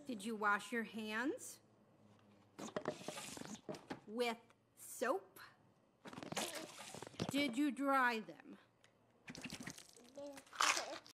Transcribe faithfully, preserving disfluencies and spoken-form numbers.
Did you wash your hands with soap? Did you dry them?